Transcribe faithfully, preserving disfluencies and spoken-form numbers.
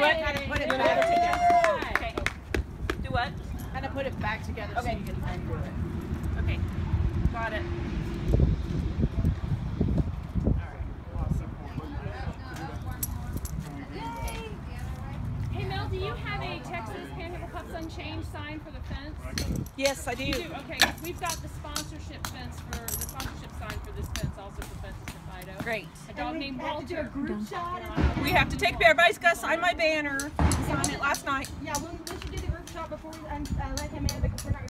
what? Kind of put it back together. Okay. Do what? Kind of put it back together Okay. so you can undo it. Okay. Got it. Hey Mel, do you have a Texas Panhandle Cups Unchained sign for the fence? Yes, I do. You do? Okay, we've got the sponsorship fence for the sponsorship sign for this fence also for Fences to Fido. Great. A dog named Walter. We have to take, everybody's got to sign my banner. Signed it last night. Yeah, we, we should do the group shot before we uh, let him in because we're not